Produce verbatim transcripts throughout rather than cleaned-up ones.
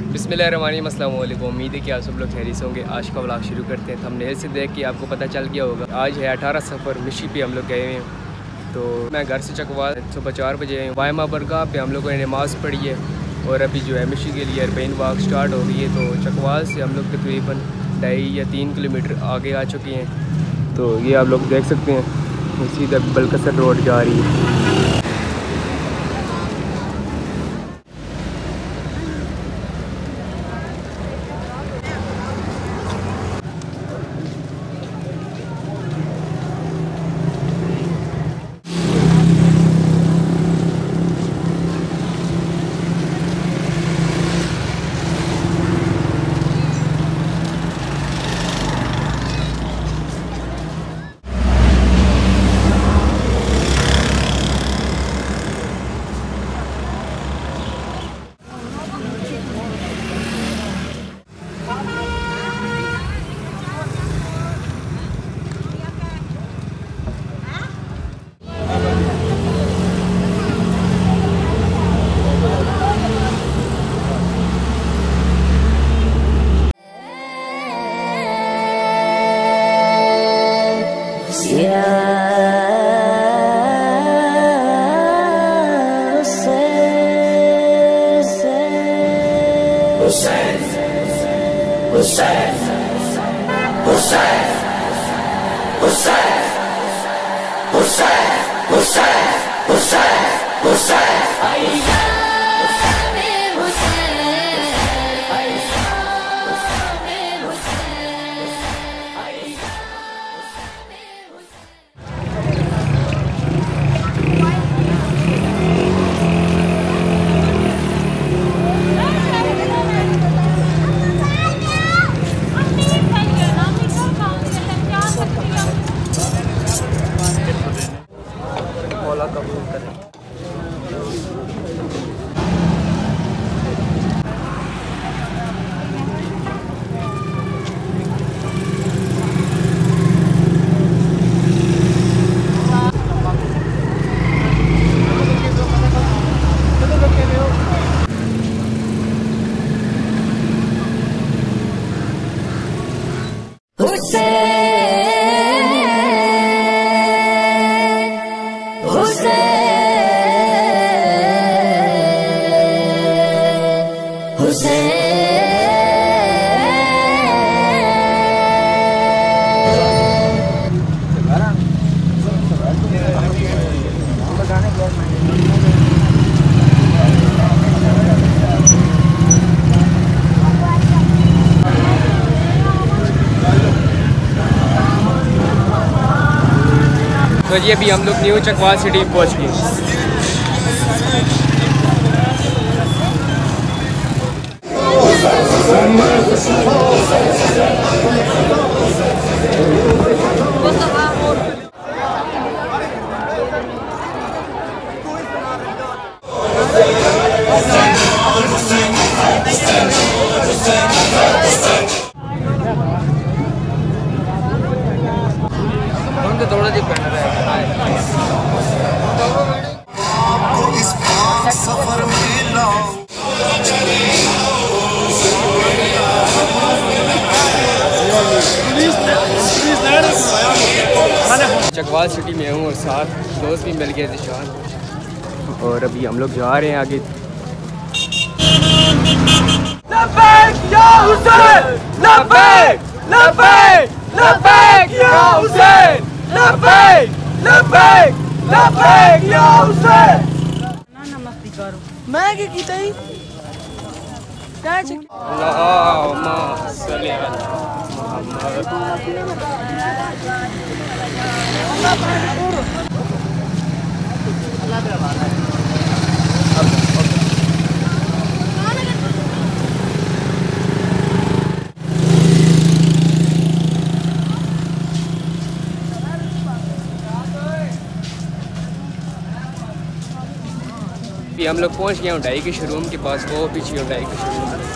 बिस्मिल्लाहिर्रहमानिर्रहीम, अस्सलाम वालेकुम। उम्मीद है कि आप सब लोग खैरियत होंगे। आज का व्लॉग शुरू करते हैं। थंबनेल से देख के आपको पता चल गया होगा आज है अठारह सफ़र। मिशी पे हम लोग गए हुए हैं। तो मैं घर से चकवा सुबह चार बजे आए। वायमा बरगाह पे हम लोगों ने नमाज़ पढ़ी है और अभी जो है मिशी के लिए अरबईन वॉक स्टार्ट हो गई है। तो चकवाल से हम लोग तकरीबन ढाई या तीन किलोमीटर आगे आ चुके हैं। तो ये आप लोग देख सकते हैं, सीधा बलकसर रोड जा रही है। तो ये भी हम लोग न्यू चकवाल सिटी पहुँच गए। थोड़ा दी पहन रहा है। चकवाल सिटी में हूँ और साथ दोस्त भी मिल गए थे। और अभी हम लोग जा रहे हैं आगे। लब्बैक या हुसैन, लब्बैक, लब्बैक, लब्बैक या हुसैन, लब्बैक, लब्बैक, लब्बैक या हुसैन। ना मस्ती करो मैं क्या कीता ही क्या चक अल्लाहुम्मा सल्ली अला मुहम्मद। हम लोग पहुंच गए हुंडई के शोरूम के पास। वो पीछे हुंडई के शोरूम है।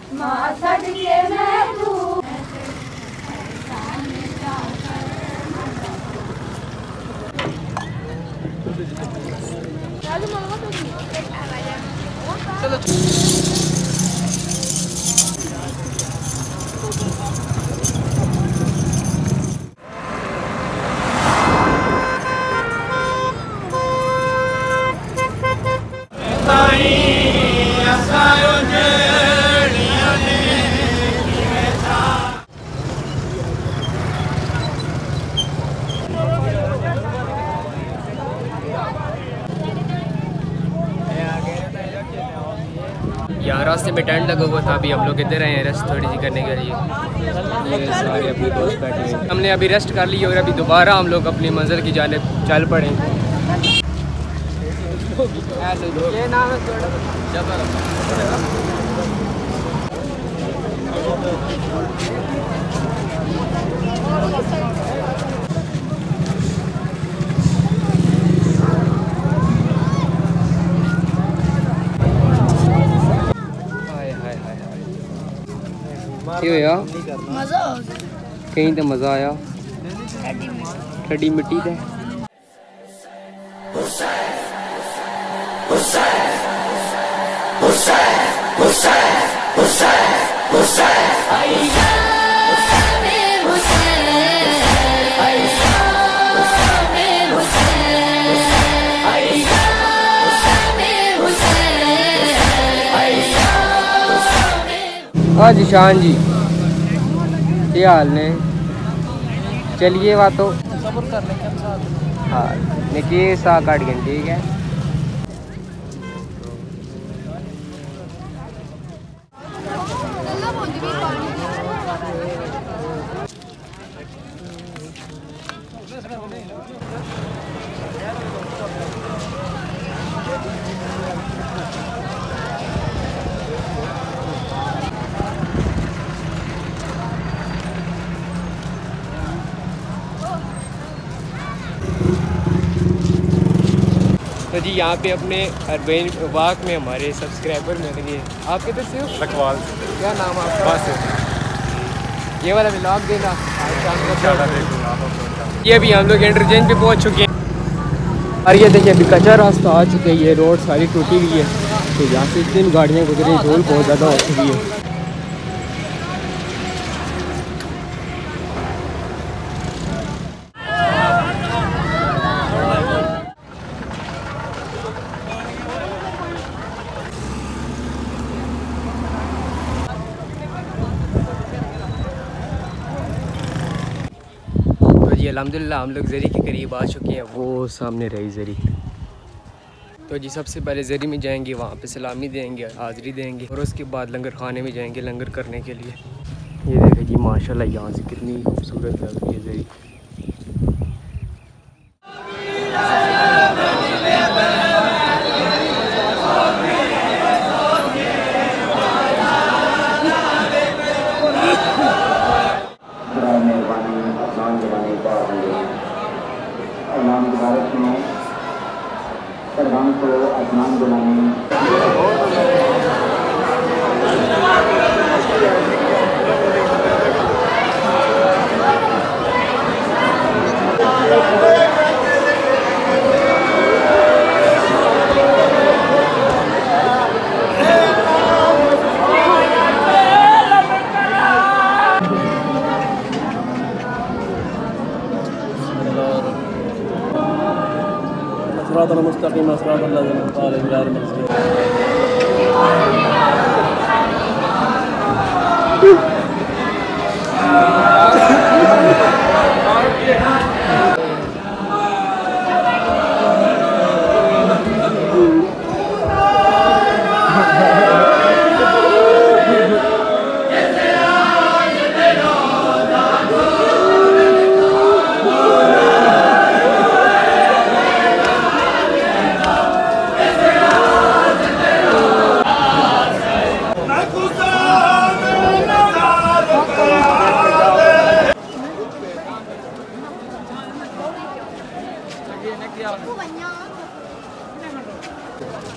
यहाँ रास्ते में टेंट लगा हुआ था, अभी हम लोग इधर आए हैं रेस्ट थोड़ी सी करने के लिए। ये सारे अपने दोस्त बैठे हैं, हमने अभी रेस्ट कर ली और अभी दोबारा हम लोग अपनी मंजिल की जानिब चल पड़े। ये नाम है मजा आ गया, कहीं तो मज़ा आया, ठंडी मिट्टी थे। हाँ जी शान जी, क्या हाल ने? चलिए वा तो सब्र कर लेंगे हम साथ। हाँ निकी सा काट गए, ठीक है। तो जी यहाँ पे अपने अरबैन वाक में हमारे सब्सक्राइबर मिल गए। आप किधर से हो? लखवाल। क्या नाम है आपका? बस ये वाला व्लॉग देना आज शाम को। ये भी हम लोग इंटरचेंज पे पहुँच चुके हैं और ये देखिए अभी कच्चा रास्ता आ चुका है, ये रोड सारी टूटी हुई है। तो यहाँ से तीन गाड़ियाँ गुजरी, धूल बहुत ज़्यादा हो चुकी है। अल्हम्दुलिल्लाह हम लोग ज़री के करीब आ चुके हैं, वो सामने रही ज़री। तो जी सबसे पहले ज़री में जाएंगे, वहाँ पे सलामी देंगे, हाज़री देंगे और उसके बाद लंगर खाने में जाएंगे लंगर करने के लिए। ये देखें जी माशाल्लाह यहाँ से कितनी खूबसूरत लग रही है ज़री। प्रधान को आसमान बुलाने मुस्तकीम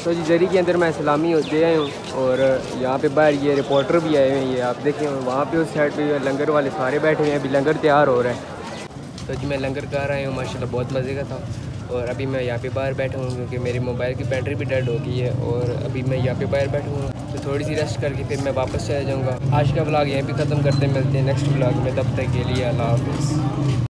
तो जी जरी के अंदर मैं सलामी होते आए हूँ और यहाँ पे बाहर ये रिपोर्टर भी आए हुए हैं। ये आप देखें वहाँ पे उस साइड पे लंगर वाले सारे बैठे हुए हैं। अभी लंगर तैयार हो रहा है। तो जी मैं लंगर कर रहा हूँ, माशाल्लाह बहुत मज़े का था। और अभी मैं यहाँ पे बाहर बैठा हूँ क्योंकि मेरे मोबाइल की बैटरी भी डेड हो गई है और अभी मैं यहाँ पे बाहर बैठा हूँ। तो थोड़ी सी रेस्ट करके फिर मैं वापस चला जाऊँगा। आज का व्लॉग यहीं पे ख़त्म करते, मिलते हैं नेक्स्ट व्लॉग में। तब तक के लिए अल्लाह हाफ़िज़।